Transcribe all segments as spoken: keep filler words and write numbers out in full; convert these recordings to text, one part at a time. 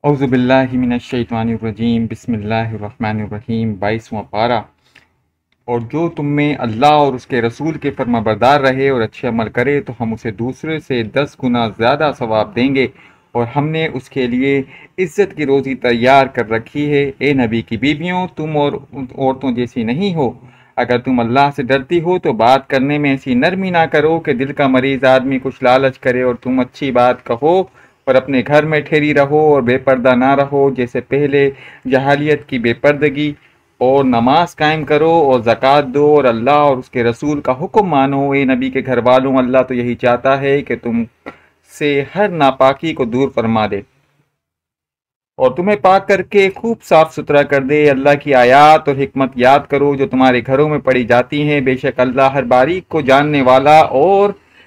اعوذ باللہ من الشیطان الرجیم بسم اللہ الرحمن الرحیم بائیسواں پارہ۔ اور جو تم میں اللہ اور اس کے رسول کے فرما بردار رہے اور اچھے عمل کرے تو ہم اسے دوسرے سے دس گنا زیادہ ثواب دیں گے، اور ہم نے اس کے لیے عزت کی روزی تیار کر رکھی ہے۔ اے نبی کی بیویوں، تم اور عورتوں جیسی نہیں ہو۔ اگر تم اللہ سے ڈرتی ہو تو بات کرنے میں ایسی نرمی نہ کرو کہ دل کا مریض آدمی کچھ لالچ کرے، اور تم اچھی بات کہو اور اپنے گھر میں ٹھہری رہو اور بے پردہ نہ رہو جیسے پہلے جاہلیت کی بے پردگی، اور نماز قائم کرو اور زکوٰۃ دو اور اللہ اور اس کے رسول کا حکم مانو۔ اے نبی کے گھر والوں، اللہ تو یہی چاہتا ہے کہ تم سے ہر ناپاکی کو دور فرما دے اور تمہیں پاک کر کے خوب صاف ستھرا کر دے۔ اللہ کی آیات اور حکمت یاد کرو جو تمہارے گھروں میں پڑھی جاتی ہیں، بے شک اللہ ہر باریک کو جاننے والا اور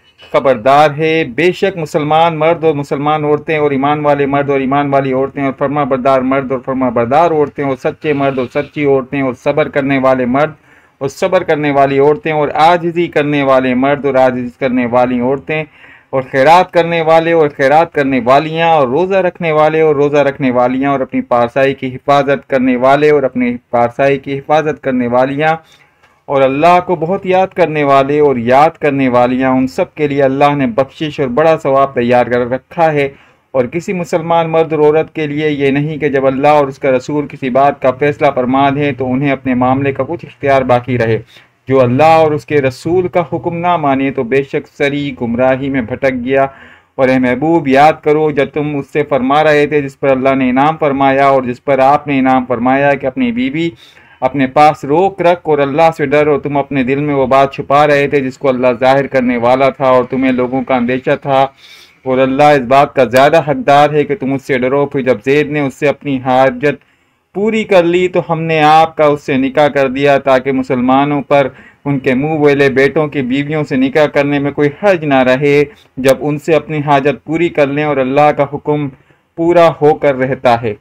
خبردار ہے۔ بے شک مسلمان مرد اور مسلمان عورتیں اور ایمان والے مرد اور ایمان والی عورتیں اور فرما بردار مرد اور فرما بردار عورتیں اور سچے مرد اور سچی عورتیں اور صبر کرنے والے مرد اور صبر کرنے والی عورتیں اور عاجزی کرنے والے مرد اور عاجزی کرنے والی عورتیں اور خیرات کرنے والے اور خیرات کرنے والیاں اور روزہ رکھنے والے اور روزہ رکھنے والیاں اور اپنی پارسائی کی حفاظت کرنے والے اور اپنی پارسائی کی حفاظت کرنے والیاں اور اللہ کو بہت یاد کرنے والے اور یاد کرنے والیاں، ان سب کے لیے اللہ نے بخشش اور بڑا ثواب تیار کر رکھا ہے۔ اور کسی مسلمان مرد اور عورت کے لیے یہ نہیں کہ جب اللہ اور اس کا رسول کسی بات کا فیصلہ فرما دیں تو انہیں اپنے معاملے کا کچھ اختیار باقی رہے۔ جو اللہ اور اس کے رسول کا حکم نہ مانے تو بے شک سری گمراہی میں بھٹک گیا۔ اور اے محبوب، یاد کرو جب تم اس سے فرما رہے تھے جس پر اللہ نے انعام فرمایا اور جس پر آپ نے انعام فرمایا کہ اپنی بیوی اپنے پاس روک رکھ اور اللہ سے ڈر، اور تم اپنے دل میں وہ بات چھپا رہے تھے جس کو اللہ ظاہر کرنے والا تھا اور تمہیں لوگوں کا اندیشہ تھا، اور اللہ اس بات کا زیادہ حقدار ہے کہ تم اس سے ڈرو۔ پھر جب زید نے اس سے اپنی حاجت پوری کر لی تو ہم نے آپ کا اس سے نکاح کر دیا تاکہ مسلمانوں پر ان کے منہ ویلے بیٹوں کی بیویوں سے نکاح کرنے میں کوئی حرج نہ رہے جب ان سے اپنی حاجت پوری کر لیں اور اللہ کا حکم پورا ہو کر رہتا ہے۔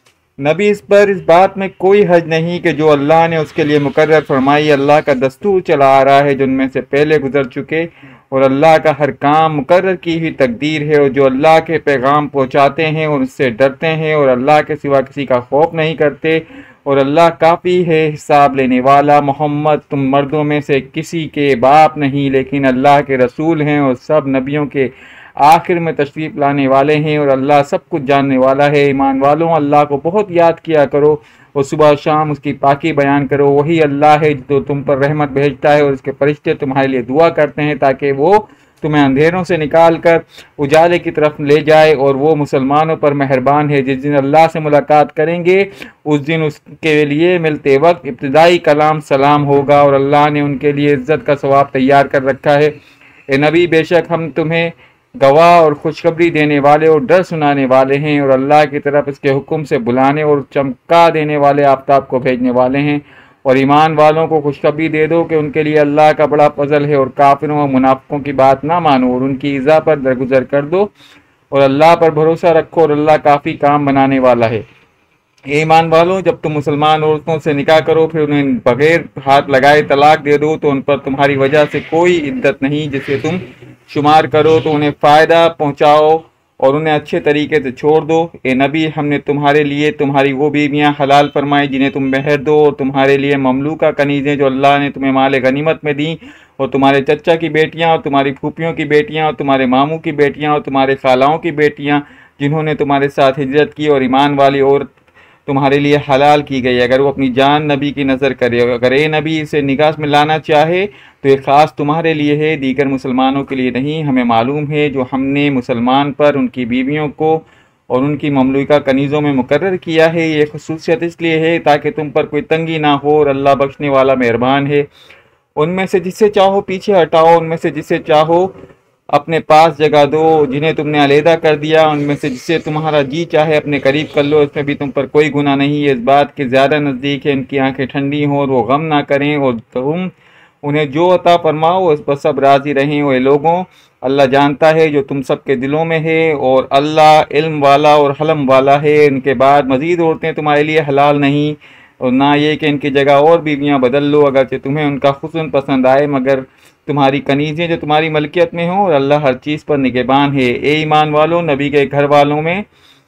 نبی اس پر اس بات میں کوئی حرج نہیں کہ جو اللہ نے اس کے لیے مقرر فرمائی، اللہ کا دستور چلا آ رہا ہے جو ان میں سے پہلے گزر چکے، اور اللہ کا ہر کام مقرر کی ہوئی تقدیر ہے۔ اور جو اللہ کے پیغام پہنچاتے ہیں اور اس سے ڈرتے ہیں اور اللہ کے سوا کسی کا خوف نہیں کرتے، اور اللہ کافی ہے حساب لینے والا۔ محمد، تم مردوں میں سے کسی کے باپ نہیں لیکن اللہ کے رسول ہیں اور سب نبیوں کے آخر میں تشریف لانے والے ہیں، اور اللہ سب کچھ جاننے والا ہے۔ ایمان والوں، اللہ کو بہت یاد کیا کرو اور صبح شام اس کی پاکی بیان کرو۔ وہی اللہ ہے جو تم پر رحمت بھیجتا ہے اور اس کے فرشتے تمہارے لیے دعا کرتے ہیں تاکہ وہ تمہیں اندھیروں سے نکال کر اجالے کی طرف لے جائے، اور وہ مسلمانوں پر مہربان ہے۔ جس دن اللہ سے ملاقات کریں گے اس دن اس کے لیے ملتے وقت ابتدائی کلام سلام ہوگا، اور اللہ نے ان کے لیے عزت کا ثواب تیار کر رکھا ہے۔ اے نبی، بے شک ہم تمہیں گواہ اور خوشخبری دینے والے اور ڈر سنانے والے ہیں، اور اللہ کی طرف اس کے حکم سے بلانے اور چمکا دینے والے آفتاب کو بھیجنے والے ہیں۔ اور ایمان والوں کو خوشخبری دے دو کہ ان کے لیے اللہ کا بڑا فضل ہے، اور کافروں اور منافقوں کی بات نہ مانو اور ان کی ایذا پر درگزر کر دو، اور اللہ پر بھروسہ رکھو اور اللہ کافی کام بنانے والا ہے۔ اے ایمان والوں، جب تم مسلمان عورتوں سے نکاح کرو پھر انہیں بغیر ہاتھ لگائے طلاق دے دو تو ان پر تمہاری وجہ سے کوئی عدت نہیں جسے تم شمار کرو، تو انہیں فائدہ پہنچاؤ اور انہیں اچھے طریقے سے چھوڑ دو۔ اے نبی، ہم نے تمہارے لیے تمہاری وہ بیویاں حلال فرمائی جنہیں تم مہر دو، اور تمہارے لیے مملوکہ کنیزیں جو اللہ نے تمہیں مال غنیمت میں دیں، اور تمہارے چچا کی بیٹیاں اور تمہاری پھوپھیوں کی بیٹیاں اور تمہارے ماموں کی بیٹیاں اور تمہارے خالاؤں کی بیٹیاں جنہوں نے تمہارے ساتھ ہجرت کی، اور ایمان والی عورت تمہارے لیے حلال کی گئی اگر وہ اپنی جان نبی کی نظر کرے۔ اگر اے نبی اسے نکاح میں لانا چاہے تو یہ خاص تمہارے لیے ہے، دیگر مسلمانوں کے لیے نہیں۔ ہمیں معلوم ہے جو ہم نے مسلمان پر ان کی بیویوں کو اور ان کی مملوکہ کنیزوں میں مقرر کیا ہے، یہ خصوصیت اس لیے ہے تاکہ تم پر کوئی تنگی نہ ہو، اور اللہ بخشنے والا مہربان ہے۔ ان میں سے جسے چاہو پیچھے ہٹاؤ، ان میں سے جسے چاہو اپنے پاس جگہ دو، جنہیں تم نے علیحدہ کر دیا ان میں سے جسے تمہارا جی چاہے اپنے قریب کر لو، اس میں بھی تم پر کوئی گناہ نہیں ہے۔ اس بات کے زیادہ نزدیک ہے ان کی آنکھیں ٹھنڈی ہوں اور وہ غم نہ کریں، اور تم انہیں جو عطا فرماؤ اس پر سب راضی رہیں۔ اے لوگوں، اللہ جانتا ہے جو تم سب کے دلوں میں ہے، اور اللہ علم والا اور حلم والا ہے۔ ان کے بعد مزید عورتیں تمہارے لیے حلال نہیں، اور نہ یہ کہ ان کی جگہ اور بیویاں بدل لو اگرچہ تمہیں ان کا حسن پسند آئے، مگر تمہاری کنیزیں جو تمہاری ملکیت میں ہوں، اور اللہ ہر چیز پر نگہبان ہے۔ اے ایمان والوں، نبی کے گھر والوں میں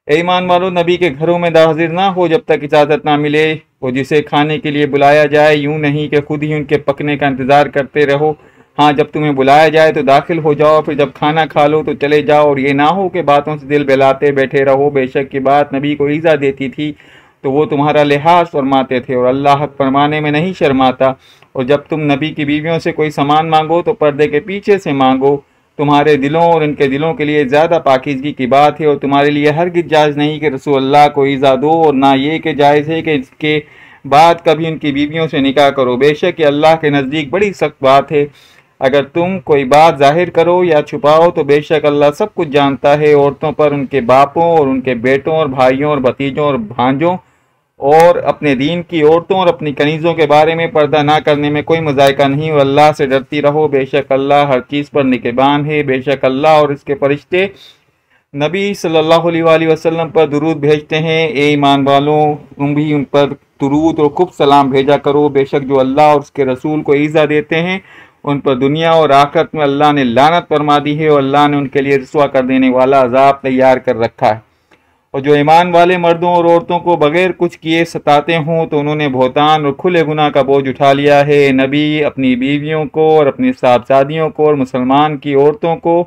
اے ایمان والو، نبی کے گھروں میں حاضر نہ ہو جب تک اجازت نہ ملے، اور جسے کھانے کے لیے بلایا جائے یوں نہیں کہ خود ہی ان کے پکنے کا انتظار کرتے رہو۔ ہاں، جب تمہیں بلایا جائے تو داخل ہو جاؤ، پھر جب کھانا کھا لو تو چلے جاؤ، اور یہ نہ ہو کہ باتوں سے دل بہلاتے بیٹھے رہو۔ بے شک کی بات نبی کو ایذا دیتی تھی تو وہ تمہارا لحاظ فرماتے تھے، اور اللہ حق فرمانے میں نہیں شرماتا۔ اور جب تم نبی کی بیویوں سے کوئی سامان مانگو تو پردے کے پیچھے سے مانگو، تمہارے دلوں اور ان کے دلوں کے لیے زیادہ پاکیزگی کی بات ہے، اور تمہارے لیے ہرگز جائز نہیں کہ رسول اللہ کو ایذا دو، اور نہ یہ کہ جائز ہے کہ اس کے بعد کبھی ان کی بیویوں سے نکاح کرو۔ بے شک یہ اللہ کے نزدیک بڑی سخت بات ہے۔ اگر تم کوئی بات ظاہر کرو یا چھپاؤ تو بے شک اللہ سب کچھ جانتا ہے۔ عورتوں پر ان کے باپوں اور ان کے بیٹوں اور بھائیوں اور بھتیجوں اور بھانجوں اور اپنے دین کی عورتوں اور اپنی کنیزوں کے بارے میں پردہ نہ کرنے میں کوئی مذائقہ نہیں، اور اللہ سے ڈرتی رہو۔ بے شک اللہ ہر چیز پر نگہبان ہے۔ بے شک اللہ اور اس کے فرشتے نبی صلی اللہ علیہ وآلہ وسلم پر درود بھیجتے ہیں۔ اے ایمان والوں، تم بھی ان پر درود اور خوب سلام بھیجا کرو۔ بے شک جو اللہ اور اس کے رسول کو ایذا دیتے ہیں ان پر دنیا اور آخرت میں اللہ نے لعنت فرما دی ہے، اور اللہ نے ان کے لیے رسوا کر دینے والا عذاب تیار کر رکھا ہے۔ اور جو ایمان والے مردوں اور عورتوں کو بغیر کچھ کیے ستاتے ہوں تو انہوں نے بہتان اور کھلے گناہ کا بوجھ اٹھا لیا ہے۔ نبی اپنی بیویوں کو اور اپنی صاحبزادیوں کو اور مسلمان کی عورتوں کو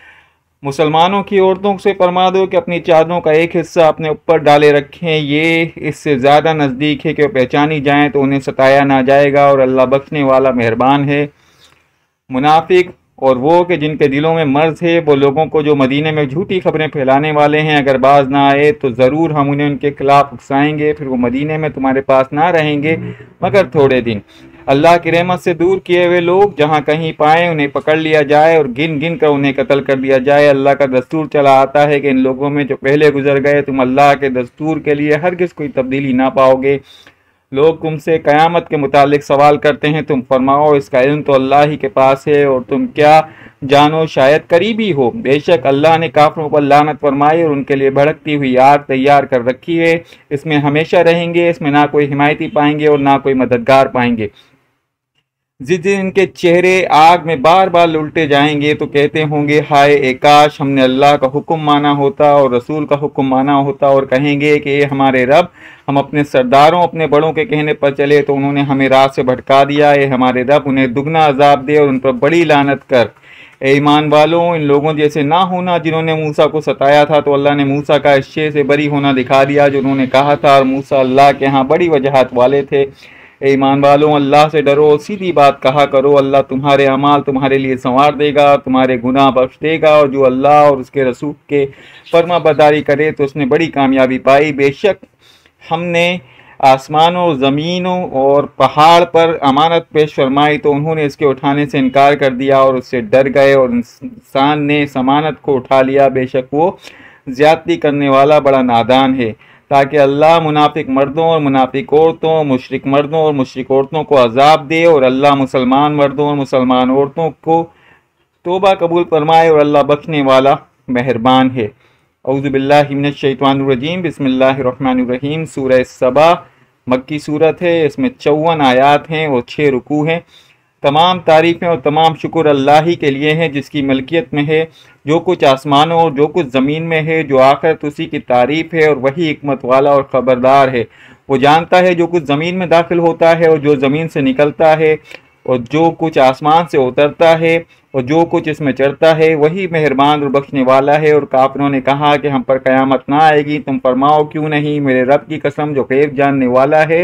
مسلمانوں کی عورتوں سے فرما دو کہ اپنی چادروں کا ایک حصہ اپنے اوپر ڈالے رکھیں، یہ اس سے زیادہ نزدیک ہے کہ وہ پہچانی جائیں تو انہیں ستایا نہ جائے گا، اور اللہ بخشنے والا مہربان ہے۔ منافق اور وہ کہ جن کے دلوں میں مرض ہے، وہ لوگوں کو جو مدینے میں جھوٹی خبریں پھیلانے والے ہیں، اگر باز نہ آئے تو ضرور ہم انہیں ان کے خلاف اکسائیں گے، پھر وہ مدینے میں تمہارے پاس نہ رہیں گے مگر تھوڑے دن۔ اللہ کی رحمت سے دور کیے ہوئے لوگ جہاں کہیں پائیں انہیں پکڑ لیا جائے اور گن گن کر انہیں قتل کر دیا جائے۔ اللہ کا دستور چلا آتا ہے کہ ان لوگوں میں جو پہلے گزر گئے تم اللہ کے دستور کے لیے ہرگز کوئی تبدیلی نہ پاؤ گے۔ لوگ تم سے قیامت کے متعلق سوال کرتے ہیں، تم فرماؤ اس کا علم تو اللہ ہی کے پاس ہے، اور تم کیا جانو شاید قریبی ہو۔ بے شک اللہ نے کافروں پر لعنت فرمائی اور ان کے لیے بھڑکتی ہوئی آگ تیار کر رکھی ہے، اس میں ہمیشہ رہیں گے، اس میں نہ کوئی حمایتی پائیں گے اور نہ کوئی مددگار پائیں گے۔ جس دن ان کے چہرے آگ میں بار بار للٹے جائیں گے تو کہتے ہوں گے، ہائے اے کاش ہم نے اللہ کا حکم مانا ہوتا اور رسول کا حکم مانا ہوتا، اور کہیں گے کہ اے ہمارے رب، ہم اپنے سرداروں اپنے بڑوں کے کہنے پر چلے تو انہوں نے ہمیں راہ سے بھٹکا دیا۔ اے ہمارے رب، انہیں دگنا عذاب دے اور ان پر بڑی لعنت کر۔ اے ایمان والوں، ان لوگوں جیسے نہ ہونا جنہوں نے موسیٰ کو ستایا تھا تو اللہ نے موسیٰ کا اس شے سے بری ہونا دکھا دیا جو انہوں نے کہا تھا، اور موسیٰ اللہ کے ہاں بڑی وجاہت والے تھے۔ اے ایمان والوں، اللہ سے ڈرو، سیدھی بات کہا کرو، اللہ تمہارے اعمال تمہارے لیے سنوار دے گا، تمہارے گناہ بخش دے گا، اور جو اللہ اور اس کے رسول کے فرما برداری کرے تو اس نے بڑی کامیابی پائی۔ بے شک ہم نے آسمانوں، زمینوں اور پہاڑ پر امانت پیش فرمائی تو انہوں نے اس کے اٹھانے سے انکار کر دیا اور اس سے ڈر گئے، اور انسان نے اس امانت کو اٹھا لیا، بے شک وہ زیادتی کرنے والا بڑا نادان ہے۔ تاکہ اللہ منافق مردوں اور منافق عورتوں، مشرک مردوں اور مشرک عورتوں کو عذاب دے، اور اللہ مسلمان مردوں اور مسلمان عورتوں کو توبہ قبول فرمائے، اور اللہ بخشنے والا مہربان ہے۔ اعوذ باللہ من الشیطان الرجیم، بسم اللہ الرحمن الرحیم۔ سورہ سبا مکی صورت ہے، اس میں چون آیات ہیں اور چھ رکوع ہیں۔ تمام تعریفیں اور تمام شکر اللہ ہی کے لیے ہیں جس کی ملکیت میں ہے جو کچھ آسمانوں اور جو کچھ زمین میں ہے، جو آخرت اسی کی تعریف ہے، اور وہی حکمت والا اور خبردار ہے۔ وہ جانتا ہے جو کچھ زمین میں داخل ہوتا ہے اور جو زمین سے نکلتا ہے، اور جو کچھ آسمان سے اترتا ہے اور جو کچھ اس میں چڑھتا ہے، وہی مہربان اور بخشنے والا ہے۔ اور کافروں نے کہا کہ ہم پر قیامت نہ آئے گی، تم فرماؤ کیوں نہیں، میرے رب کی قسم جو غیب جاننے والا ہے،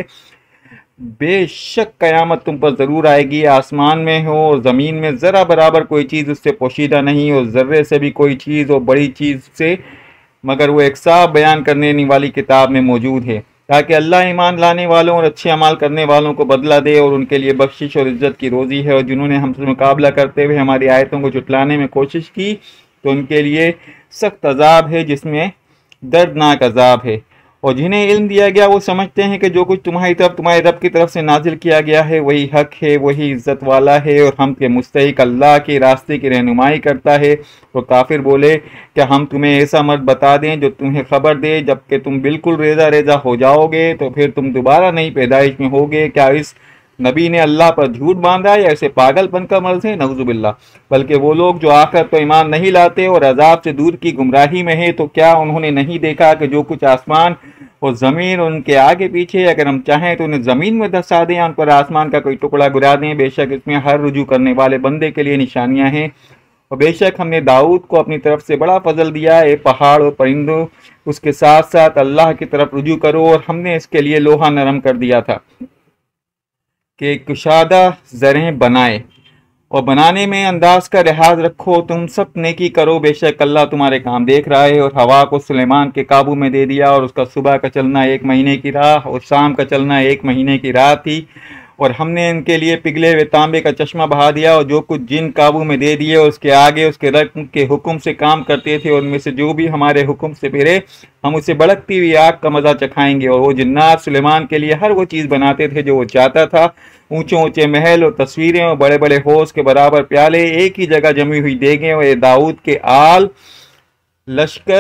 بے شک قیامت تم پر ضرور آئے گی۔ آسمان میں ہو اور زمین میں ذرا برابر کوئی چیز اس سے پوشیدہ نہیں، اور ذرے سے بھی کوئی چیز اور بڑی چیز سے، مگر وہ ایک صاف بیان کرنے والی کتاب میں موجود ہے، تاکہ اللہ ایمان لانے والوں اور اچھے اعمال کرنے والوں کو بدلہ دے، اور ان کے لیے بخشش اور عزت کی روزی ہے۔ اور جنہوں نے ہم سے مقابلہ کرتے ہوئے ہماری آیتوں کو جھٹلانے میں کوشش کی تو ان کے لیے سخت عذاب ہے جس میں دردناک عذاب ہے۔ اور جنہیں علم دیا گیا وہ سمجھتے ہیں کہ جو کچھ تمہاری طرف تمہارے رب کی طرف سے نازل کیا گیا ہے وہی حق ہے، وہی عزت والا ہے، اور ہم کے مستحق اللہ کے راستے کی رہنمائی کرتا ہے۔ اور کافر بولے کہ ہم تمہیں ایسا مرد بتا دیں جو تمہیں خبر دے جبکہ تم بالکل ریزہ ریزہ ہو جاؤ گے تو پھر تم دوبارہ نئی پیدائش میں ہوگے، کیا اس نبی نے اللہ پر جھوٹ باندھا یا اسے پاگل بن کر مرض ہے؟ نعوذ باللہ۔ بلکہ وہ لوگ جو آخرت پر ایمان نہیں لاتے اور عذاب سے دور کی گمراہی میں ہیں، تو کیا انہوں نے نہیں دیکھا کہ جو کچھ آسمان اور زمین اور ان کے آگے پیچھے، اگر ہم چاہیں تو انہیں زمین میں دھسا دیں، ان پر آسمان کا کوئی ٹکڑا گرا دیں، بے شک اس میں ہر رجوع کرنے والے بندے کے لیے نشانیاں ہیں۔ اور بے شک ہم نے داؤد کو اپنی طرف سے بڑا فضل دیا، اے پہاڑ اور پرندوں اس کے ساتھ ساتھ اللہ کی طرف رجوع کرو، اور ہم نے اس کے لیے لوہا نرم کر دیا تھا کہ کشادہ زرہیں بنائے، اور بنانے میں انداز کا لحاظ رکھو، تم سب نیکی کرو، بے شک اللہ تمہارے کام دیکھ رہا ہے۔ اور ہوا کو سلیمان کے قابو میں دے دیا، اور اس کا صبح کا چلنا ایک مہینے کی راہ اور شام کا چلنا ایک مہینے کی راہ تھی، اور ہم نے ان کے لیے پگھلے ہوئے تانبے کا چشمہ بہا دیا، اور جو کچھ جن قابو میں دے دیے اس کے آگے اس کے رب کے حکم سے کام کرتے تھے، اور ان میں سے جو بھی ہمارے حکم سے پھرے ہم اسے بھڑکتی ہوئی آگ کا مزہ چکھائیں گے۔ اور وہ جنات سلیمان کے لیے ہر وہ چیز بناتے تھے جو وہ چاہتا تھا، اونچے اونچے محل اور تصویریں اور بڑے بڑے حوض کے برابر پیالے، ایک ہی جگہ جمی ہوئی دیگیں، اور اے داؤد کے آل لشکر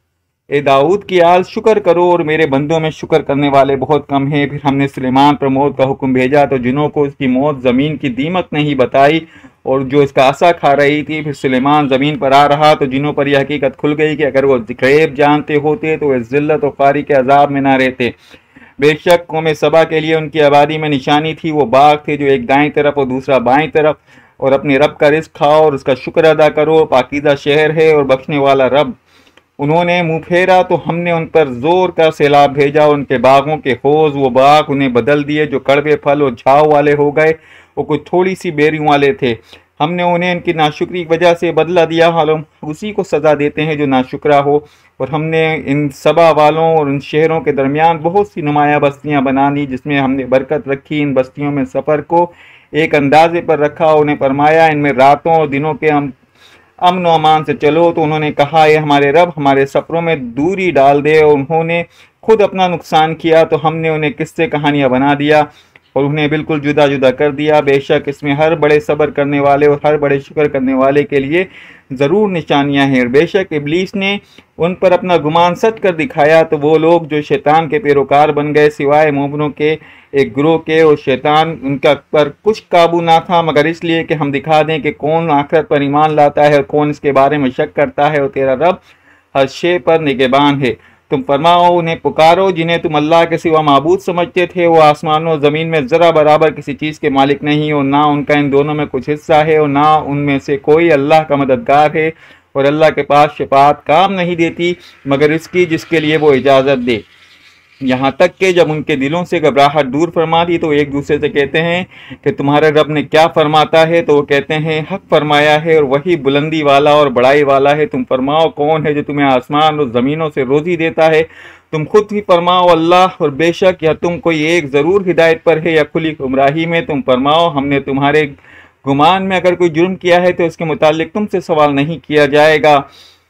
اے داؤد کی آل شکر کرو، اور میرے بندوں میں شکر کرنے والے بہت کم ہیں۔ پھر ہم نے سلیمان پر موت کا حکم بھیجا تو جنوں کو اس کی موت زمین کی دیمک نہیں بتائی، اور جو اس کا عصا کھا رہی تھی۔ پھر سلیمان زمین پر آ رہا تو جنوں پر یہ حقیقت کھل گئی کہ اگر وہ غیب جانتے ہوتے تو اس ذلت و خواری کے عذاب میں نہ رہتے۔ بے شک قوم سبا کے لیے ان کی آبادی میں نشانی تھی، وہ باغ تھے جو ایک دائیں طرف اور دوسرا بائیں طرف، اور اپنے رب کا رزق کھاؤ اور اس کا شکر ادا کرو، پاکیزہ شہر ہے اور بخشنے والا رب۔ انہوں نے منہ پھیرا تو ہم نے ان پر زور کا سیلاب بھیجا، ان کے باغوں کے حوض وہ باغ انہیں بدل دیے جو کڑوے پھل اور جھاؤ والے ہو گئے، وہ کچھ تھوڑی سی بیریوں والے تھے۔ ہم نے انہیں ان کی ناشکری کی وجہ سے بدلہ دیا، ہم اسی کو سزا دیتے ہیں جو ناشکرا ہو۔ اور ہم نے ان سبا والوں اور ان شہروں کے درمیان بہت سی نمایاں بستیاں بنا لی، جس میں ہم نے برکت رکھی۔ ان بستیوں میں سفر کو ایک اندازے پر رکھا، انہیں فرمایا ان میں راتوں اور دنوں کے ہم امن و امان سے چلو، تو انہوں نے کہا اے ہمارے رب ہمارے سفروں میں دوری ڈال دے، اور انہوں نے خود اپنا نقصان کیا تو ہم نے انہیں قصے کہانیاں بنا دیا اور انہیں بالکل جدا جدا کر دیا۔ بے شک اس میں ہر بڑے صبر کرنے والے اور ہر بڑے شکر کرنے والے کے لیے ضرور نشانیاں ہیں۔ اور بے شک ابلیس نے ان پر اپنا گمان سچ کر دکھایا، تو وہ لوگ جو شیطان کے پیروکار بن گئے سوائے مومنوں کے ایک گروہ کے، اور شیطان ان کا پر کچھ قابو نہ تھا مگر اس لیے کہ ہم دکھا دیں کہ کون آخرت پر ایمان لاتا ہے اور کون اس کے بارے میں شک کرتا ہے، اور تیرا رب ہر شے پر نگہبان ہے۔ تم فرماؤ انہیں پکارو جنہیں تم اللہ کے سوا معبود سمجھتے تھے، وہ آسمانوں اور زمین میں ذرا برابر کسی چیز کے مالک نہیں، اور نہ ان کا ان دونوں میں کچھ حصہ ہے، اور نہ ان میں سے کوئی اللہ کا مددگار ہے، اور اللہ کے پاس شفاعت کام نہیں دیتی مگر اس کی جس کے لیے وہ اجازت دے۔ یہاں تک کہ جب ان کے دلوں سے گھبراہٹ دور فرما دی تو ایک دوسرے سے کہتے ہیں کہ تمہارے رب نے کیا فرماتا ہے، تو وہ کہتے ہیں حق فرمایا ہے اور وہی بلندی والا اور بڑائی والا ہے۔ تم فرماؤ کون ہے جو تمہیں آسمان اور زمینوں سے روزی دیتا ہے؟ تم خود ہی فرماؤ اللہ، اور بے شک یا تم کوئی ایک ضرور ہدایت پر ہے یا کھلی گمراہی میں۔ تم فرماؤ ہم نے تمہارے گمان میں اگر کوئی جرم کیا ہے تو اس کے متعلق تم سے سوال نہیں کیا جائے گا،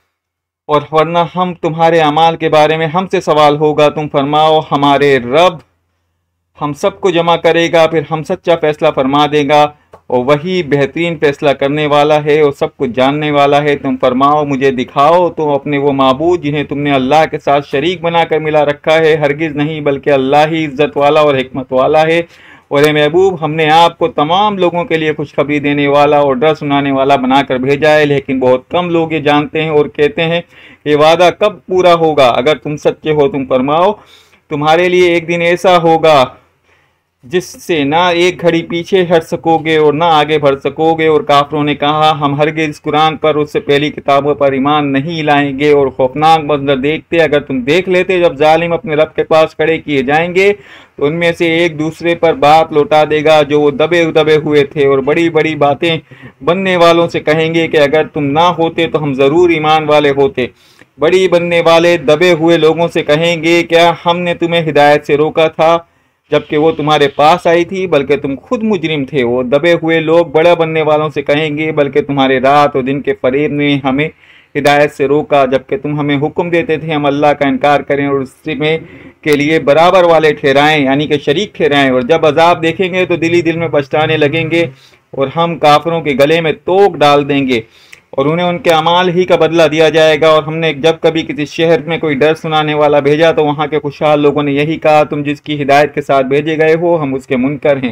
اور ورنہ ہم تمہارے اعمال کے بارے میں ہم سے سوال ہوگا۔ تم فرماؤ ہمارے رب ہم سب کو جمع کرے گا، پھر ہم سچا فیصلہ فرما دے گا، اور وہی بہترین فیصلہ کرنے والا ہے اور سب کچھ جاننے والا ہے۔ تم فرماؤ مجھے دکھاؤ تو اپنے وہ معبود جنہیں تم نے اللہ کے ساتھ شریک بنا کر ملا رکھا ہے۔ ہرگز نہیں بلکہ اللہ ہی عزت والا اور حکمت والا ہے۔ اور اے محبوب ہم نے آپ کو تمام لوگوں کے لیے خوشخبری دینے والا اور ڈر سنانے والا بنا کر بھیجا ہے، لیکن بہت کم لوگ یہ جانتے ہیں اور کہتے ہیں یہ وعدہ کب پورا ہوگا۔ اگر تم سچے ہو تم فرماؤ تمہارے لیے ایک دن ایسا ہوگا جس سے نہ ایک گھڑی پیچھے ہٹ سکو گے اور نہ آگے بڑھ سکو گے۔ اور کافروں نے کہا ہم ہرگز اس قرآن پر اس سے پہلی کتابوں پر ایمان نہیں لائیں گے، اور خوفناک منظر دیکھتے اگر تم دیکھ لیتے جب ظالم اپنے رب کے پاس کھڑے کیے جائیں گے تو ان میں سے ایک دوسرے پر بات لوٹا دے گا جو وہ دبے دبے ہوئے تھے، اور بڑی بڑی باتیں بننے والوں سے کہیں گے کہ اگر تم نہ ہوتے تو ہم ضرور ایمان والے ہوتے۔ بڑی بننے والے دبے ہوئے لوگوں سے کہیں گے کیا ہم نے تمہیں ہدایت سے روکا تھا جبکہ وہ تمہارے پاس آئی تھی، بلکہ تم خود مجرم تھے۔ وہ دبے ہوئے لوگ بڑے بننے والوں سے کہیں گے بلکہ تمہارے رات اور دن کے فریب نے ہمیں ہدایت سے روکا، جبکہ تم ہمیں حکم دیتے تھے ہم اللہ کا انکار کریں اور اس میں کے لیے برابر والے ٹھہرائیں، یعنی کہ شریک ٹھہرائیں۔ اور جب عذاب دیکھیں گے تو دلی دل میں پچھتانے لگیں گے، اور ہم کافروں کے گلے میں توک ڈال دیں گے اور انہیں ان کے اعمال ہی کا بدلہ دیا جائے گا۔ اور ہم نے جب کبھی کسی شہر میں کوئی ڈر سنانے والا بھیجا تو وہاں کے خوشحال لوگوں نے یہی کہا تم جس کی ہدایت کے ساتھ بھیجے گئے ہو ہم اس کے منکر ہیں،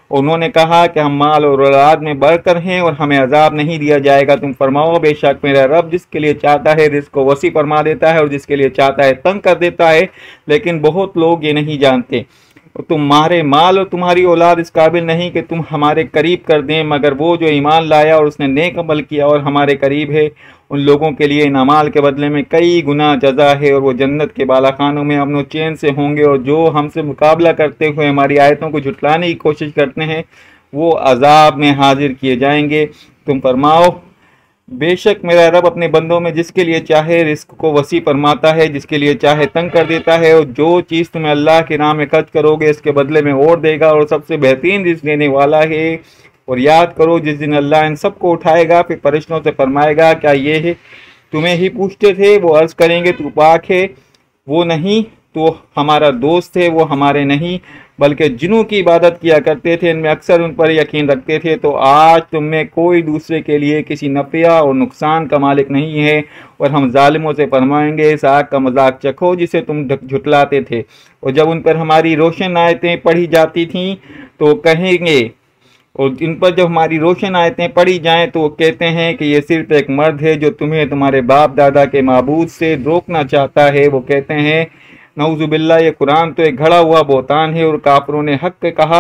انہوں نے کہا کہ ہم مال اور اولاد میں بڑھ کر ہیں اور ہمیں عذاب نہیں دیا جائے گا۔ تم فرماؤ بے شک میرا رب جس کے لیے چاہتا ہے رزق کو وسیع فرما دیتا ہے اور جس کے لیے چاہتا ہے تنگ کر دیتا ہے، لیکن بہت لوگ یہ نہیں جانتے۔ تمہارے مال اور تمہاری اولاد اس قابل نہیں کہ تم ہمارے قریب کر دیں، مگر وہ جو ایمان لایا اور اس نے نیک عمل کیا اور ہمارے قریب ہے، ان لوگوں کے لیے ان اعمال کے بدلے میں کئی گنا جزا ہے، اور وہ جنت کے بالا خانوں میں امن و چین سے ہوں گے۔ اور جو ہم سے مقابلہ کرتے ہوئے ہماری آیتوں کو جھٹلانے کی کوشش کرتے ہیں وہ عذاب میں حاضر کیے جائیں گے۔ تم فرماؤ بے شک میرا رب اپنے بندوں میں جس کے لیے چاہے رزق کو وسیع فرماتا ہے، جس کے لیے چاہے تنگ کر دیتا ہے، اور جو چیز تمہیں اللہ کے راہ میں خرچ کرو گے اس کے بدلے میں اور دے گا، اور سب سے بہترین رزق دینے والا ہے۔ اور یاد کرو جس دن اللہ ان سب کو اٹھائے گا، پھر فرشتوں سے فرمائے گا کیا یہ ہے تمہیں ہی پوچھتے تھے؟ وہ عرض کریں گے تو پاک ہے، وہ نہیں تو ہمارا دوست ہے، وہ ہمارے نہیں بلکہ جنوں کی عبادت کیا کرتے تھے، ان میں اکثر ان پر یقین رکھتے تھے۔ تو آج تم میں کوئی دوسرے کے لیے کسی نفع اور نقصان کا مالک نہیں ہے، اور ہم ظالموں سے فرمائیں گے اس آگ کا مذاق چکھو جسے تم جھٹلاتے تھے۔ اور جب ان پر ہماری روشن آیتیں پڑھی جاتی تھیں تو کہیں گے، اور ان پر جب ہماری روشن آیتیں پڑھی جائیں تو وہ کہتے ہیں کہ یہ صرف ایک مرد ہے جو تمہیں تمہارے باپ دادا کے معبود سے روکنا چاہتا ہے۔ وہ کہتے ہیں نعوذ باللہ یہ قرآن تو ایک گھڑا ہوا بہتان ہے۔ اور کافروں نے حق کے کہا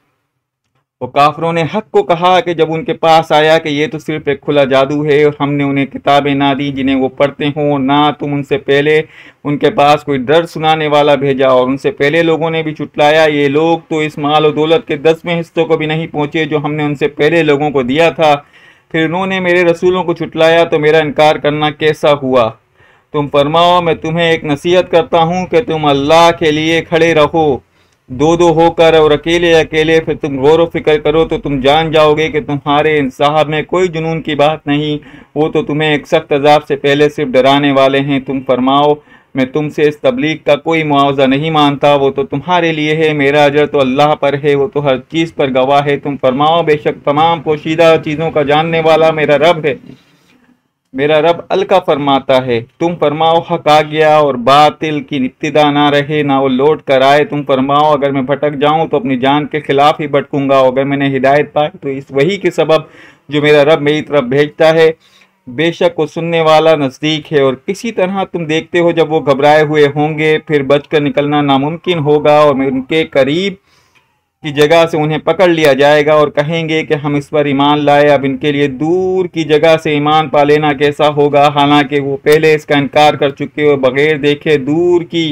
اور کافروں نے حق کو کہا کہ جب ان کے پاس آیا کہ یہ تو صرف ایک کھلا جادو ہے، اور ہم نے انہیں کتابیں نہ دی جنہیں وہ پڑھتے ہوں، نہ تم ان سے پہلے ان کے پاس کوئی ڈر سنانے والا بھیجا، اور ان سے پہلے لوگوں نے بھی چٹلایا۔ یہ لوگ تو اس مال و دولت کے دسویں حصوں کو بھی نہیں پہنچے جو ہم نے ان سے پہلے لوگوں کو دیا تھا۔ پھر انہوں نے میرے رسولوں کو چٹلایا تو میرا انکار کرنا کیسا ہوا؟ تم فرماؤ میں تمہیں ایک نصیحت کرتا ہوں کہ تم اللہ کے لیے کھڑے رہو دو دو ہو کر اور اکیلے اکیلے، پھر تم غور و فکر کرو تو تم جان جاؤ گے کہ تمہارے ان صاحب میں کوئی جنون کی بات نہیں، وہ تو تمہیں ایک سخت عذاب سے پہلے صرف ڈرانے والے ہیں۔ تم فرماؤ میں تم سے اس تبلیغ کا کوئی معاوضہ نہیں مانتا، وہ تو تمہارے لیے ہے، میرا اجر تو اللہ پر ہے، وہ تو ہر چیز پر گواہ ہے۔ تم فرماؤ بے شک تمام پوشیدہ چیزوں کا جاننے والا میرا رب ہے، میرا رب الکا فرماتا ہے۔ تم فرماؤ حق آ گیا اور باطل کی ابتدا نہ رہے نہ وہ لوٹ کر آئے۔ تم فرماؤ اگر میں بھٹک جاؤں تو اپنی جان کے خلاف ہی بھٹکوں گا، اگر میں نے ہدایت پائی تو اس وحی کے سبب جو میرا رب میری طرف بھیجتا ہے، بے شک وہ سننے والا نزدیک ہے۔ اور کسی طرح تم دیکھتے ہو جب وہ گھبرائے ہوئے ہوں گے پھر بچ کر نکلنا ناممکن ہوگا، اور ان کے قریب کی جگہ سے انہیں پکڑ لیا جائے گا اور کہیں گے کہ ہم اس پر ایمان لائے۔ اب ان کے لیے دور کی جگہ سے ایمان پا لینا کیسا ہوگا، حالانکہ وہ پہلے اس کا انکار کر چکے اور بغیر دیکھے دور کی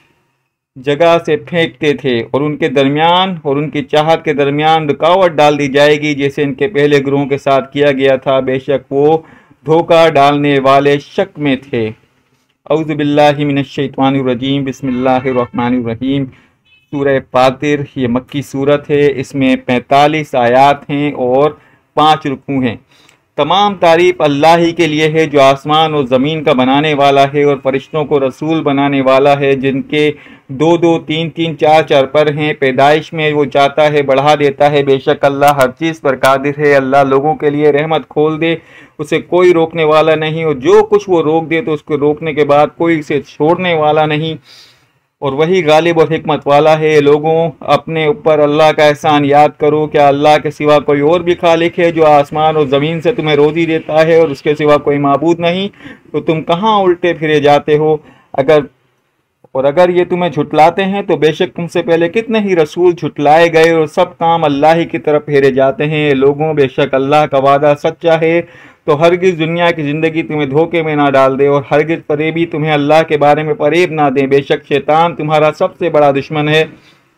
جگہ سے پھینکتے تھے، اور ان کے درمیان اور ان کی چاہت کے درمیان رکاوٹ ڈال دی جائے گی جیسے ان کے پہلے گروہوں کے ساتھ کیا گیا تھا۔ بے شک وہ دھوکہ ڈالنے والے شک میں تھے۔ اعوذ باللہ من الشیطان الرجیم، بسم اللہ الرحمن الرحیم۔ سورہ فاطر یہ مکی صورت ہے، اس میں پینتالیس آیات ہیں اور پانچ رکوع ہیں۔ تمام تعریف اللہ ہی کے لیے ہے جو آسمان اور زمین کا بنانے والا ہے اور فرشتوں کو رسول بنانے والا ہے، جن کے دو دو تین تین چار چار پر ہیں۔ پیدائش میں وہ چاہتا ہے بڑھا دیتا ہے، بے شک اللہ ہر چیز پر قادر ہے۔ اللہ لوگوں کے لیے رحمت کھول دے، اسے کوئی روکنے والا نہیں، اور جو کچھ وہ روک دے تو اس کو روکنے کے بعد کوئی اسے چھوڑنے والا نہیں، اور وہی غالب اور حکمت والا ہے۔ لوگوں اپنے اوپر اللہ کا احسان یاد کرو، کیا اللہ کے سوا کوئی اور بھی خالق ہے جو آسمان اور زمین سے تمہیں روزی دیتا ہے اور اس کے سوا کوئی معبود نہیں؟ تو تم کہاں الٹے پھرے جاتے ہو؟ اگر اور اگر یہ تمہیں جھٹلاتے ہیں تو بے شک تم سے پہلے کتنے ہی رسول جھٹلائے گئے، اور سب کام اللہ ہی کی طرف پھیرے جاتے ہیں۔ لوگوں بے شک اللہ کا وعدہ سچا ہے، تو ہرگز دنیا کی زندگی تمہیں دھوکے میں نہ ڈال دے، اور ہرگز فریبی تمہیں اللہ کے بارے میں فریب نہ دے۔ بے شک شیطان تمہارا سب سے بڑا دشمن ہے،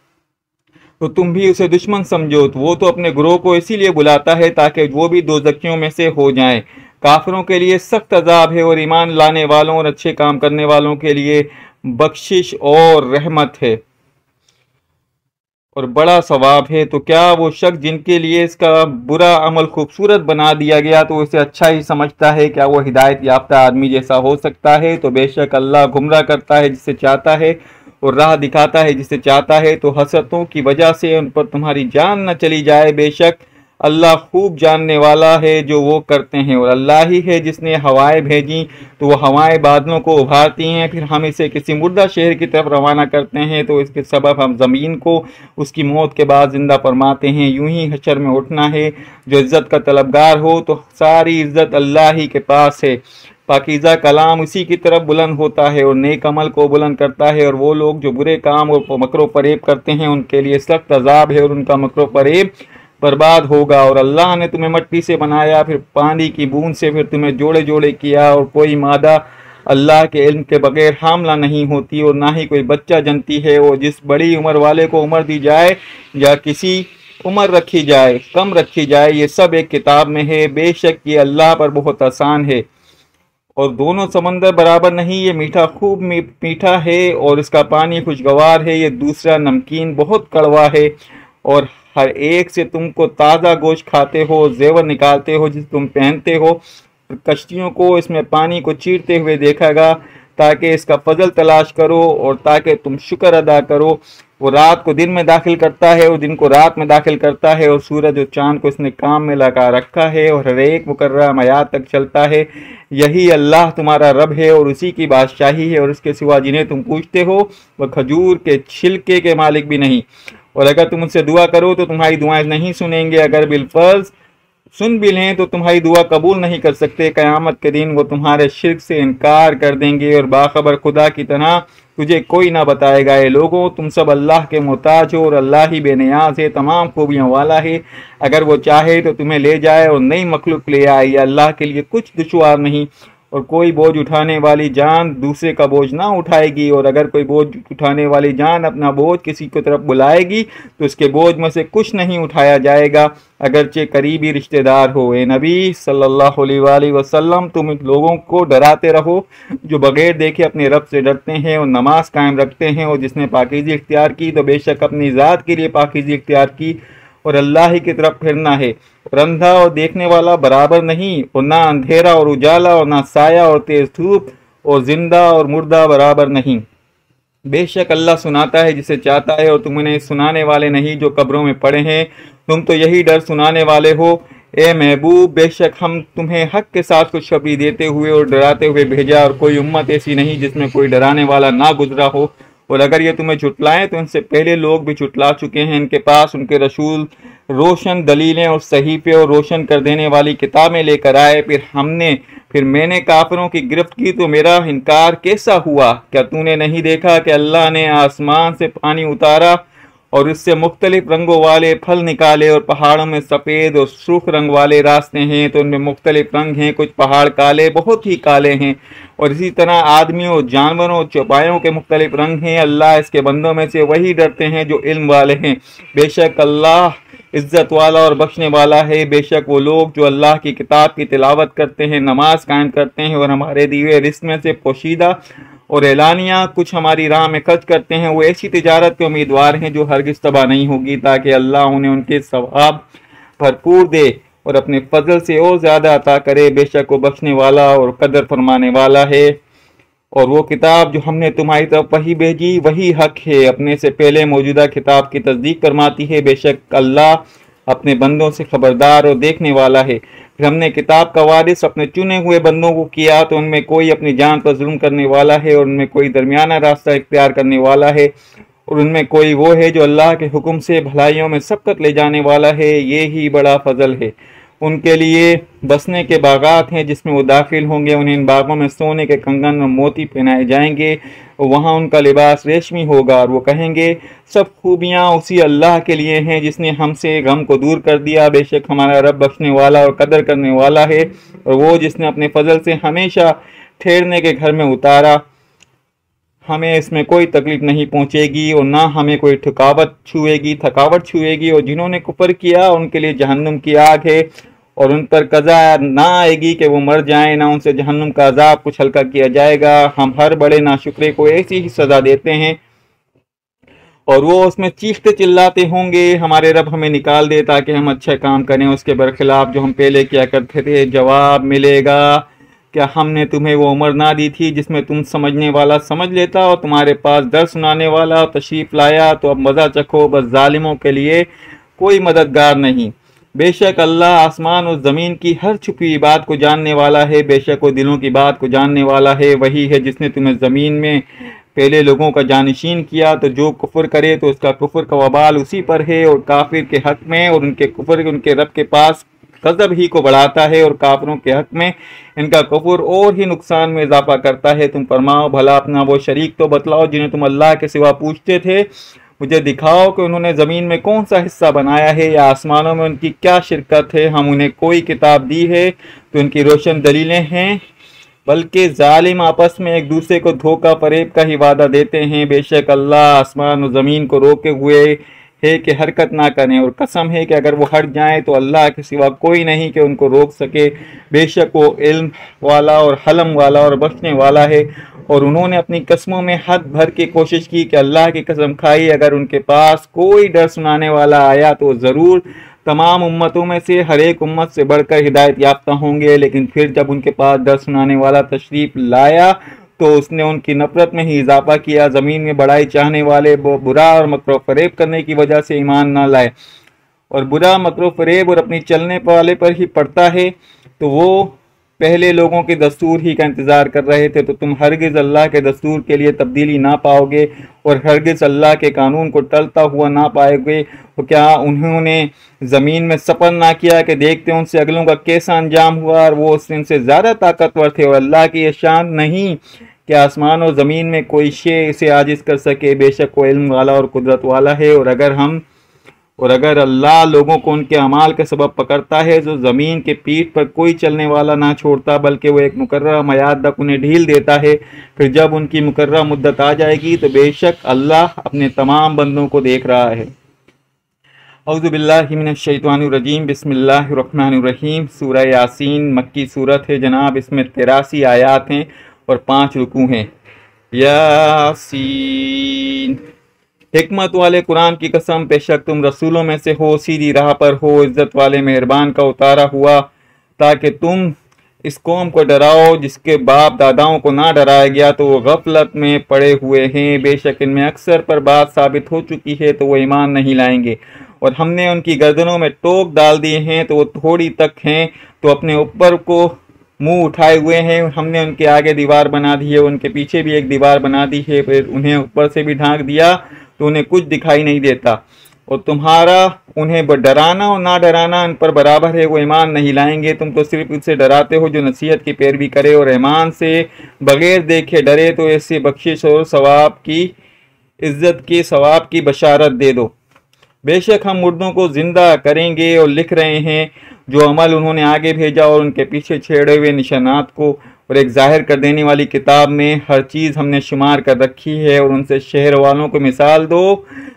تو تم بھی اسے دشمن سمجھو۔ وہ تو اپنے گروہ کو اسی لیے بلاتا ہے تاکہ وہ بھی دوزخیوں میں سے ہو جائیں۔ کافروں کے لیے سخت عذاب ہے، اور ایمان لانے والوں اور اچھے کام کرنے والوں کے لیے بخشش اور رحمت ہے اور بڑا ثواب ہے۔ تو کیا وہ شخص جن کے لیے اس کا برا عمل خوبصورت بنا دیا گیا تو اسے اچھا ہی سمجھتا ہے، کیا وہ ہدایت یافتہ آدمی جیسا ہو سکتا ہے؟ تو بے شک اللہ گمراہ کرتا ہے جسے چاہتا ہے اور راہ دکھاتا ہے جسے چاہتا ہے۔ تو حسرتوں کی وجہ سے ان پر تمہاری جان نہ چلی جائے، بے شک اللہ خوب جاننے والا ہے جو وہ کرتے ہیں، اور اللہ ہی ہے جس نے ہوائیں بھیجیں تو وہ ہوائیں بادلوں کو ابھارتی ہیں، پھر ہم اسے کسی مردہ شہر کی طرف روانہ کرتے ہیں تو اس کے سبب ہم زمین کو اس کی موت کے بعد زندہ فرماتے ہیں۔ یوں ہی حشر میں اٹھنا ہے۔ جو عزت کا طلبگار ہو تو ساری عزت اللہ ہی کے پاس ہے۔ پاکیزہ کلام اسی کی طرف بلند ہوتا ہے اور نیک عمل کو بلند کرتا ہے، اور وہ لوگ جو برے کام اور مکر و فریب کرتے ہیں ان کے لیے سخت عذاب ہے، اور ان کا مکر و فریب برباد ہوگا۔ اور اللہ نے تمہیں مٹی سے بنایا، پھر پانی کی بوند سے، پھر تمہیں جوڑے جوڑے کیا، اور کوئی مادہ اللہ کے علم کے بغیر حاملہ نہیں ہوتی اور نہ ہی کوئی بچہ جنتی ہے۔ اور جس بڑی عمر والے کو عمر دی جائے یا کسی عمر رکھی جائے کم رکھی جائے، یہ سب ایک کتاب میں ہے، بے شک یہ اللہ پر بہت آسان ہے۔ اور دونوں سمندر برابر نہیں، یہ میٹھا خوب میٹھا ہے اور اس کا پانی خوشگوار ہے، یہ دوسرا نمکین بہت کڑوا ہے۔ اور ہر ایک سے تم کو تازہ گوشت کھاتے ہو، زیور نکالتے ہو جس تم پہنتے ہو، کشتیوں کو اس میں پانی کو چیرتے ہوئے دیکھا گا تاکہ اس کا فضل تلاش کرو اور تاکہ تم شکر ادا کرو۔ وہ رات کو دن میں داخل کرتا ہے اور دن کو رات میں داخل کرتا ہے، اور سورج اور چاند کو اس نے کام میں لگا رکھا ہے اور ہر ایک مقررہ میعاد تک چلتا ہے۔ یہی اللہ تمہارا رب ہے اور اسی کی بادشاہی ہے، اور اس کے سوا جنہیں تم پوچھتے ہو وہ کھجور کے چھلکے کے مالک بھی نہیں، اور اگر تم ان سے دعا کرو تو تمہاری دعائیں نہیں سنیں گے، اگر بالفرض سن بھی لیں تو تمہاری دعا قبول نہیں کر سکتے۔ قیامت کے دن وہ تمہارے شرک سے انکار کر دیں گے، اور باخبر خدا کی طرح تجھے کوئی نہ بتائے گا۔ اے لوگوں، تم سب اللہ کے محتاج ہو اور اللہ ہی بے نیاز ہے، تمام خوبیاں والا ہے۔ اگر وہ چاہے تو تمہیں لے جائے اور نئی مخلوق لے آئے، یہ اللہ کے لیے کچھ دشوار نہیں۔ اور کوئی بوجھ اٹھانے والی جان دوسرے کا بوجھ نہ اٹھائے گی، اور اگر کوئی بوجھ اٹھانے والی جان اپنا بوجھ کسی کی طرف بلائے گی تو اس کے بوجھ میں سے کچھ نہیں اٹھایا جائے گا، اگرچہ قریبی رشتہ دار ہو۔ اے نبی صلی اللہ علیہ وآلہ وسلم، تم لوگوں کو ڈراتے رہو جو بغیر دیکھے اپنے رب سے ڈرتے ہیں اور نماز قائم رکھتے ہیں، اور جس نے پاکیزی اختیار کی تو بے شک اپنی ذات کے لیے پاکیزی اختیار کی، اور اللہ ہی کی طرف پھرنا ہے۔ اور اندھا اور دیکھنے والا برابر نہیں، اور نہ اندھیرا اور اجالا، اور نہ سایہ اور تیز دھوپ، اور زندہ اور مردہ برابر نہیں۔ بے شک اللہ سناتا ہے جسے چاہتا ہے، اور تم انہیں سنانے والے نہیں جو قبروں میں پڑے ہیں، تم تو یہی ڈر سنانے والے ہو۔ اے محبوب، بے شک ہم تمہیں حق کے ساتھ خوشخبری دیتے ہوئے اور ڈراتے ہوئے بھیجا، اور کوئی امت ایسی نہیں جس میں کوئی ڈرانے والا نہ گزرا ہو۔ اور اگر یہ تمہیں جھٹلائیں تو ان سے پہلے لوگ بھی جھٹلا چکے ہیں، ان کے پاس ان کے رسول روشن دلیلیں اور صحیفے اور روشن کر دینے والی کتابیں لے کر آئے، پھر ہم نے پھر میں نے کافروں کی گرفت کی تو میرا انکار کیسا ہوا؟ کیا تو نے نہیں دیکھا کہ اللہ نے آسمان سے پانی اتارا اور اس سے مختلف رنگوں والے پھل نکالے، اور پہاڑوں میں سفید اور سرخ رنگ والے راستے ہیں تو ان میں مختلف رنگ ہیں، کچھ پہاڑ کالے بہت ہی کالے ہیں، اور اسی طرح آدمیوں اور جانوروں اور چوپایوں کے مختلف رنگ ہیں۔ اللہ اس کے بندوں میں سے وہی ڈرتے ہیں جو علم والے ہیں، بے شک اللہ عزت والا اور بخشنے والا ہے۔ بے شک وہ لوگ جو اللہ کی کتاب کی تلاوت کرتے ہیں، نماز قائم کرتے ہیں، اور ہمارے دیے رزق میں سے پوشیدہ اور اعلانیہ کچھ ہماری راہ میں خرچ کرتے ہیں، وہ ایسی تجارت کے امیدوار ہیں جو ہرگز تباہ نہیں ہوگی، تاکہ اللہ انہیں ان کے ثواب بھرپور دے اور اپنے فضل سے اور زیادہ عطا کرے۔ بے شک وہ بخشنے والا اور قدر فرمانے والا ہے۔ اور وہ کتاب جو ہم نے تمہاری طرف وہی بھیجی وہی حق ہے، اپنے سے پہلے موجودہ کتاب کی تصدیق فرماتی ہے۔ بے شک اللہ اپنے بندوں سے خبردار اور دیکھنے والا ہے۔ پھر ہم نے کتاب کا وارث اپنے چنے ہوئے بندوں کو کیا تو ان میں کوئی اپنی جان پر ظلم کرنے والا ہے، اور ان میں کوئی درمیانہ راستہ اختیار کرنے والا ہے، اور ان میں کوئی وہ ہے جو اللہ کے حکم سے بھلائیوں میں سبقت لے جانے والا ہے۔ یہی بڑا فضل ہے۔ ان کے لیے بسنے کے باغات ہیں جس میں وہ داخل ہوں گے، انہیں ان باغوں میں سونے کے کنگن اور موتی پہنائے جائیں گے، اور وہاں ان کا لباس ریشمی ہوگا، اور وہ کہیں گے سب خوبیاں اسی اللہ کے لیے ہیں جس نے ہم سے غم کو دور کر دیا۔ بے شک ہمارا رب بخشنے والا اور قدر کرنے والا ہے، اور وہ جس نے اپنے فضل سے ہمیشہ ٹھہرنے کے گھر میں اتارا، ہمیں اس میں کوئی تکلیف نہیں پہنچے گی اور نہ ہمیں کوئی تھکاوٹ چھوئے گی تھکاوٹ چھوئے گی اور جنہوں نے کفر کیا ان کے لیے جہنم کی آگ ہے، اور ان پر قضا نہ آئے گی کہ وہ مر جائیں، نہ ان سے جہنم کا عذاب کچھ ہلکا کیا جائے گا۔ ہم ہر بڑے ناشکرے کو ایسی ہی سزا دیتے ہیں، اور وہ اس میں چیختے چلاتے ہوں گے، ہمارے رب ہمیں نکال دے تاکہ ہم اچھا کام کریں اس کے برخلاف جو ہم پہلے کیا کرتے تھے۔ جواب ملے گا، کیا ہم نے تمہیں وہ عمر نہ دی تھی جس میں تم سمجھنے والا سمجھ لیتا اور تمہارے پاس در سنانے والا تشریف لایا؟ تو اب مزہ چکھو، بس ظالموں کے لیے کوئی مددگار نہیں۔ بے شک اللہ آسمان اور زمین کی ہر چھپی ہوئی بات کو جاننے والا ہے، بے شک وہ دلوں کی بات کو جاننے والا ہے۔ وہی ہے جس نے تمہیں زمین میں پہلے لوگوں کا جانشین کیا، تو جو کفر کرے تو اس کا کفر کا وبال اسی پر ہے، اور کافر کے حق میں اور ان کے کفر ان کے رب کے پاس غضب ہی کو بڑھاتا ہے، اور کافروں کے حق میں ان کا کفر اور ہی نقصان میں اضافہ کرتا ہے۔ تم فرماؤ بھلا اپنا وہ شریک تو بتلاؤ جنہیں تم اللہ کے سوا پوچھتے تھے، مجھے دکھاؤ کہ انہوں نے زمین میں کون سا حصہ بنایا ہے، یا آسمانوں میں ان کی کیا شرکت ہے۔ ہم انہیں کوئی کتاب دی ہے تو ان کی روشن دلیلیں ہیں، بلکہ ظالم آپس میں ایک دوسرے کو دھوکہ فریب کا ہی وعدہ دیتے ہیں۔ بے شک اللہ آسمان و زمین کو روکے ہوئے ہے کہ حرکت نہ کریں، اور قسم ہے کہ اگر وہ ہٹ جائیں تو اللہ کے سوا کوئی نہیں کہ ان کو روک سکے۔ بے شک وہ علم والا اور حلم والا اور بخشنے والا ہے۔ اور انہوں نے اپنی قسموں میں حد بھر کی کوشش کی کہ اللہ کی قسم کھائی اگر ان کے پاس کوئی ڈر سنانے والا آیا تو ضرور تمام امتوں میں سے ہر ایک امت سے بڑھ کر ہدایت یافتہ ہوں گے، لیکن پھر جب ان کے پاس ڈر سنانے والا تشریف لایا تو اس نے ان کی نفرت میں ہی اضافہ کیا۔ زمین میں بڑائی چاہنے والے وہ برا اور مکر و فریب کرنے کی وجہ سے ایمان نہ لائے، اور برا مکر و فریب اور اپنی چلنے والے پر ہی پڑتا ہے، تو وہ پہلے لوگوں کے دستور ہی کا انتظار کر رہے تھے، تو تم ہرگز اللہ کے دستور کے لیے تبدیلی نہ پاؤ گے، اور ہرگز اللہ کے قانون کو ٹلتا ہوا نہ پائے گے۔ تو کیا انہوں نے زمین میں سفر نہ کیا کہ دیکھتے ان سے اگلوں کا کیسا انجام ہوا، اور وہ ان سے زیادہ طاقتور تھے، اور اللہ کی یہ شان نہیں کہ آسمان اور زمین میں کوئی شے اسے عاجز کر سکے۔ بے شک وہ علم والا اور قدرت والا ہے۔ اور اگر ہم اور اگر اللہ لوگوں کو ان کے اعمال کے سبب پکڑتا ہے تو زمین کے پیٹھ پر کوئی چلنے والا نہ چھوڑتا، بلکہ وہ ایک مقررہ میعاد تک انہیں ڈھیل دیتا ہے۔ پھر جب ان کی مقررہ مدت آ جائے گی تو بے شک اللہ اپنے تمام بندوں کو دیکھ رہا ہے۔ اعوذ باللہ من الشیطان الرجیم، بسم اللہ الرحمن الرحیم۔ سورہ یاسین مکی صورت ہے جناب، اس میں تراسی آیات ہیں اور پانچ رکوع ہیں۔ یاسین، حکمت والے قرآن کی قسم، بے شک تم رسولوں میں سے ہو، سیدھی راہ پر ہو، عزت والے مہربان کا اتارا ہوا، تاکہ تم اس قوم کو ڈراؤ جس کے باپ داداؤں کو نہ ڈرایا گیا تو وہ غفلت میں پڑے ہوئے ہیں۔ بے شک ان میں اکثر پر بات ثابت ہو چکی ہے تو وہ ایمان نہیں لائیں گے، اور ہم نے ان کی گردنوں میں ٹوک ڈال دیے ہیں تو وہ تھوڑی تک ہیں تو اپنے اوپر کو منہ اٹھائے ہوئے ہیں۔ ہم نے ان کے آگے دیوار بنا دی ہے، ان کے پیچھے بھی ایک دیوار بنا دی ہے، پھر انہیں اوپر سے بھی ڈھانک دیا تو انہیں کچھ دکھائی نہیں دیتا، اور تمہارا انہیں ڈرانا اور نہ ڈرانا ان پر برابر ہے، وہ ایمان نہیں لائیں گے۔ تم تو صرف ان سے ڈراتے ہو جو نصیحت کی پیروی کرے اور ایمان سے بغیر دیکھے ڈرے، تو ایسے بخشش اور ثواب کی عزت کی ثواب کی بشارت دے دو۔ بے شک ہم مردوں کو زندہ کریں گے اور لکھ رہے ہیں جو عمل انہوں نے آگے بھیجا اور ان کے پیچھے چھیڑے ہوئے نشانات کو، اور ایک ظاہر کر دینے والی کتاب میں ہر چیز ہم نے شمار کر رکھی ہے۔ اور ان سے شہر والوں کو مثال دو،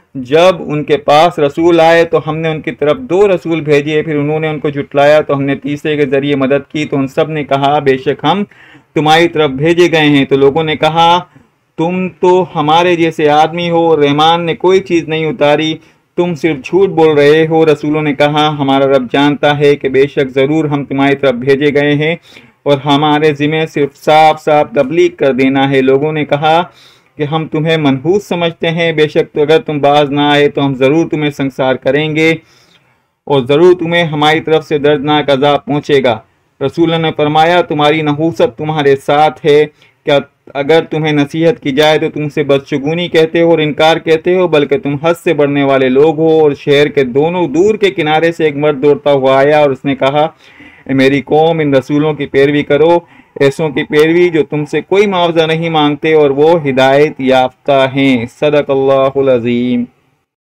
جب ان کے پاس رسول آئے تو ہم نے ان کی طرف دو رسول بھیجے، پھر انہوں نے ان کو جھٹلایا تو ہم نے تیسرے کے ذریعے مدد کی، تو ان سب نے کہا بے شک ہم تمہاری طرف بھیجے گئے ہیں۔ تو لوگوں نے کہا تم تو ہمارے جیسے آدمی ہو، رحمان نے کوئی چیز نہیں اتاری، تم صرف جھوٹ بول رہے ہو۔ رسولوں نے کہا ہمارا رب جانتا ہے کہ بے شک ضرور ہم تمہاری طرف بھیجے گئے ہیں، اور ہمارے ذمہ صرف صاف صاف تبلیغ کر دینا ہے۔ لوگوں نے کہا کہ ہم تمہیں منحوس سمجھتے ہیں، بے شک تو اگر تم باز نہ آئے تو ہم ضرور تمہیں سنسار کریں گے، اور ضرور تمہیں ہماری طرف سے دردناک عذاب پہنچے گا۔ رسولوں نے فرمایا تمہاری نحوست تمہارے ساتھ ہے، کیا اگر تمہیں نصیحت کی جائے تو تم سے بدشگونی کہتے ہو اور انکار کہتے ہو، بلکہ تم حد سے بڑھنے والے لوگ ہو۔ اور شہر کے دونوں دور کے کنارے سے ایک مرد دوڑتا ہوا آیا اور اس نے کہا اے میری قوم، ان رسولوں کی پیروی کرو، ایسوں کی پیروی جو تم سے کوئی معاوضہ نہیں مانگتے اور وہ ہدایت یافتہ ہیں۔ صدق اللہ العظیم۔